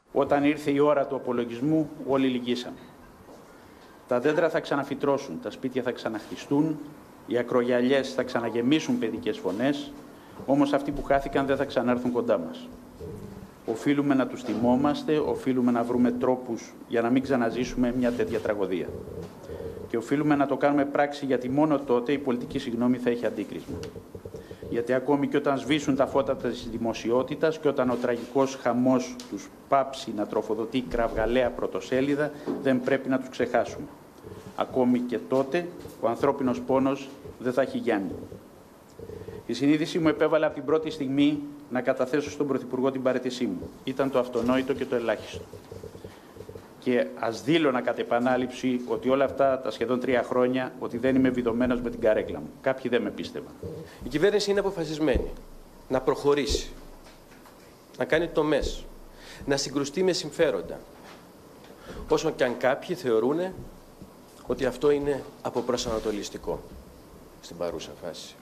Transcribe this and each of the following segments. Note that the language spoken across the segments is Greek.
Όταν ήρθε η ώρα του απολογισμού, όλοι λυγίσαμε. Τα δέντρα θα ξαναφυτρώσουν, τα σπίτια θα ξαναχτιστούν, οι ακρογιαλιές θα ξαναγεμίσουν παιδικές φωνές, όμως αυτοί που χάθηκαν δεν θα ξανάρθουν κοντά μας. Οφείλουμε να τους θυμόμαστε, οφείλουμε να βρούμε τρόπους για να μην ξαναζήσουμε μια τέτοια τραγωδία. Και οφείλουμε να το κάνουμε πράξη, γιατί μόνο τότε η πολιτική συγγνώμη θα έχει αντίκρισμα. Γιατί ακόμη και όταν σβήσουν τα φώτα της δημοσιότητας και όταν ο τραγικός χαμός τους πάψει να τροφοδοτεί κραυγαλαία πρωτοσέλιδα, δεν πρέπει να τους ξεχάσουμε. Ακόμη και τότε ο ανθρώπινος πόνος δεν θα έχει γιάννη. Η συνείδηση μου επέβαλε από την πρώτη στιγμή να καταθέσω στον Πρωθυπουργό την παραίτησή μου. Ήταν το αυτονόητο και το ελάχιστο. Και ας δήλωνα κατ' επανάληψη ότι όλα αυτά τα σχεδόν 3 χρόνια ότι δεν είμαι βιδωμένος με την καρέκλα μου. Κάποιοι δεν με πίστευαν. Η κυβέρνηση είναι αποφασισμένη να προχωρήσει, να κάνει τομές, να συγκρουστεί με συμφέροντα. Όσο και αν κάποιοι θεωρούν ότι αυτό είναι αποπροσανατολιστικό στην παρούσα φάση.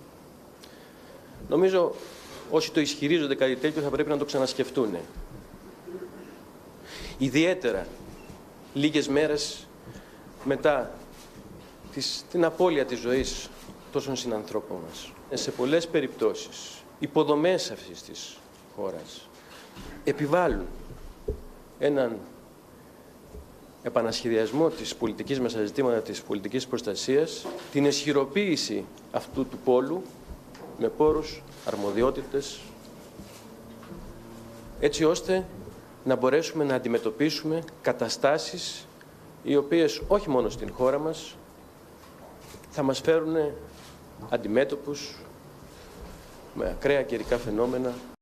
Νομίζω όσοι το ισχυρίζονται κάτι τέτοιο θα πρέπει να το ξανασκεφτούν. Ιδιαίτερα λίγες μέρες μετά την απώλεια της ζωής τόσων συνανθρώπων μας. Σε πολλές περιπτώσεις, υποδομές αυτής της χώρας επιβάλλουν έναν επανασχεδιασμό της πολιτικής μας ζητήματα της πολιτικής προστασίας, την ισχυροποίηση αυτού του πόλου με πόρους, αρμοδιότητες, έτσι ώστε να μπορέσουμε να αντιμετωπίσουμε καταστάσεις οι οποίες όχι μόνο στην χώρα μας θα μας φέρουν αντιμέτωπους με ακραία καιρικά φαινόμενα